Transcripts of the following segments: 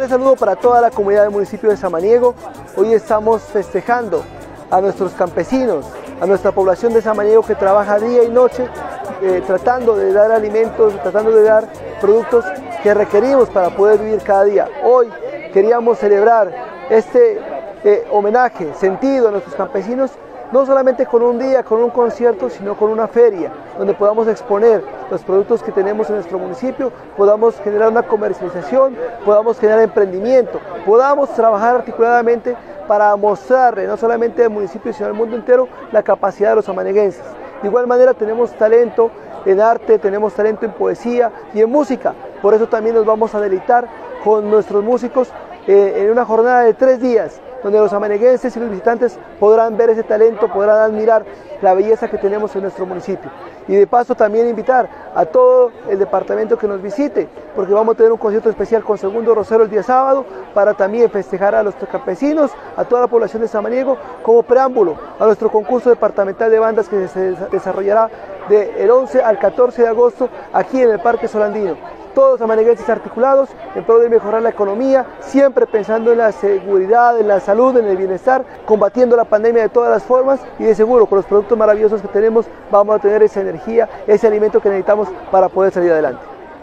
cordial saludo para toda la comunidad del municipio de Samaniego. Hoy estamos festejando a nuestros campesinos, a nuestra población de Samaniego que trabaja día y noche tratando de dar alimentos, tratando de dar productos que requerimos para poder vivir cada día. Hoy queríamos celebrar este homenaje sentido a nuestros campesinos, no solamente con un día, con un concierto, sino con una feria, donde podamos exponer los productos que tenemos en nuestro municipio, podamos generar una comercialización, podamos generar emprendimiento, podamos trabajar articuladamente para mostrarle no solamente al municipio, sino al mundo entero la capacidad de los samaneguenses. De igual manera tenemos talento en arte, tenemos talento en poesía y en música, por eso también nos vamos a deleitar con nuestros músicos en una jornada de 3 días, donde los samaneguenses y los visitantes podrán ver ese talento, podrán admirar la belleza que tenemos en nuestro municipio. Y de paso también invitar a todo el departamento que nos visite, porque vamos a tener un concierto especial con Segundo Rosero el día sábado, para también festejar a los campesinos, a toda la población de Samaniego, como preámbulo a nuestro concurso departamental de bandas que se desarrollará del 11 al 14 de agosto aquí en el Parque Solandino. Todos los samaneguenses articulados en pro de mejorar la economía, siempre pensando en la seguridad, en la salud, en el bienestar, combatiendo la pandemia de todas las formas y de seguro con los productos maravillosos que tenemos vamos a tener esa energía, ese alimento que necesitamos para poder salir adelante.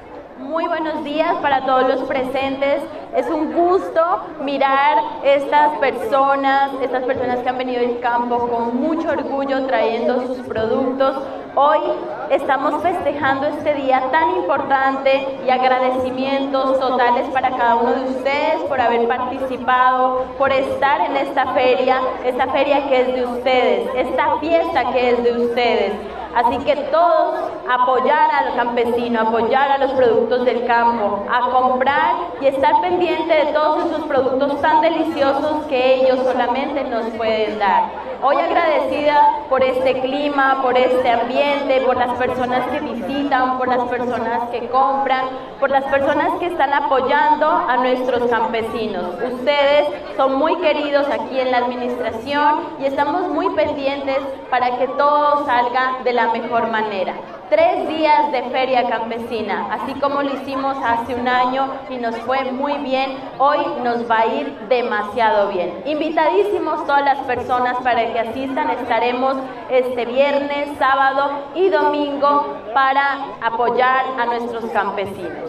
Muy buenos días para todos los presentes. Es un gusto mirar estas personas que han venido del campo con mucho orgullo trayendo sus productos. Hoy estamos festejando este día tan importante y agradecimientos totales para cada uno de ustedes por haber participado, por estar en esta feria que es de ustedes, esta fiesta que es de ustedes. Así que todos apoyar al campesino, apoyar a los productos del campo, a comprar y estar pendiente de todos esos productos tan deliciosos que ellos solamente nos pueden dar. Hoy agradecida por este clima, por este ambiente, por las personas que visitan, por las personas que compran, por las personas que están apoyando a nuestros campesinos. Ustedes son muy queridos aquí en la administración y estamos muy pendientes para que todo salga de la mejor manera. 3 días de feria campesina, así como lo hicimos hace un año y nos fue muy bien, hoy nos va a ir demasiado bien. Invitadísimos todas las personas para que asistan, estaremos este viernes, sábado y domingo para apoyar a nuestros campesinos.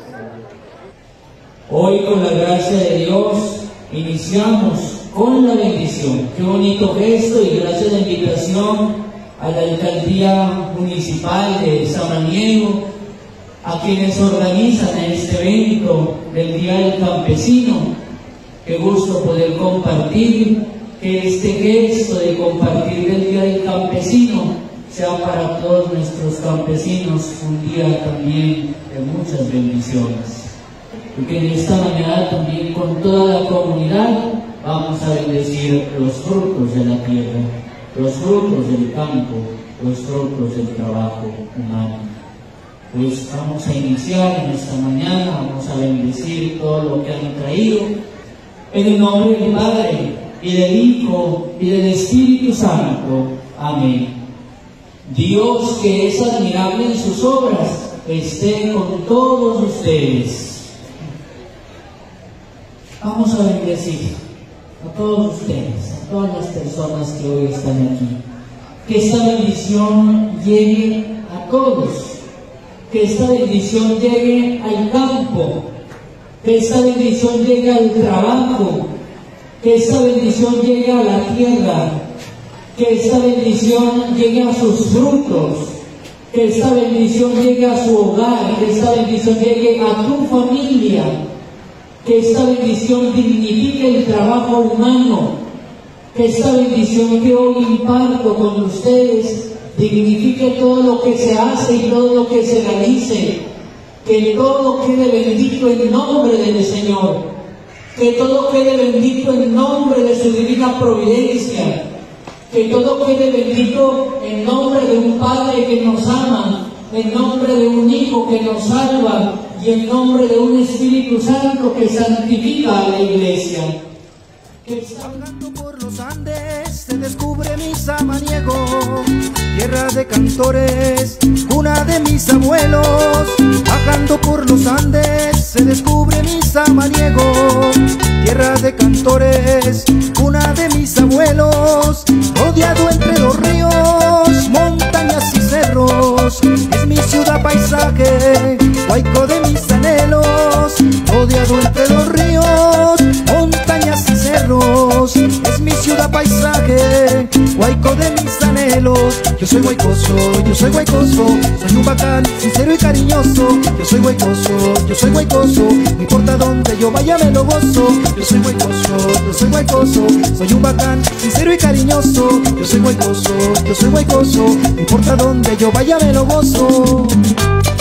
Hoy con la gracia de Dios iniciamos con la bendición. Qué bonito gesto y gracias a la invitación a la alcaldía municipal de Samaniego, a quienes organizan este evento del Día del Campesino. Qué gusto poder compartir, que este gesto de compartir el Día del Campesino sea para todos nuestros campesinos un día también de muchas bendiciones. Y que en esta mañana también con toda la comunidad vamos a bendecir los frutos de la tierra, los frutos del campo, los frutos del trabajo humano. Pues vamos a iniciar en esta mañana, vamos a bendecir todo lo que han traído, en el nombre del Padre, y del Hijo, y del Espíritu Santo. Amén. Dios, que es admirable en sus obras, esté con todos ustedes. Vamos a bendecir a todos ustedes, a todas las personas que hoy están aquí. Que esta bendición llegue a todos, que esta bendición llegue al campo, que esta bendición llegue al trabajo, que esta bendición llegue a la tierra, que esta bendición llegue a sus frutos, que esta bendición llegue a su hogar, que esta bendición llegue a tu familia, que esta bendición dignifique el trabajo humano, que esta bendición que hoy imparto con ustedes dignifique todo lo que se hace y todo lo que se realice, que todo quede bendito en nombre del Señor, que todo quede bendito en nombre de su divina providencia, que todo quede bendito en nombre de un Padre que nos ama, en nombre de un Hijo que nos salva y en nombre de un Espíritu Santo que santifica a la Iglesia. Bajando por los Andes se descubre mi Samaniego, tierra de cantores, cuna de mis abuelos. Bajando por los Andes se descubre mi Samaniego, ciudad paisaje, Guayco de mis anhelos, rodeado entre los ríos, montañas y cerros. Es mi ciudad paisaje, Guayco de mis anhelos. Yo soy guaycoso, yo soy guaycoso, soy un bacán, sincero y cariñoso. Yo soy guaycoso, yo soy guaycoso, no importa donde yo vaya me lo gozo. Yo soy guaycoso, yo soy guaycoso, soy un bacán, sincero y cariñoso. Yo soy guaycoso, yo soy guaycoso, no importa donde yo vaya me lo gozo.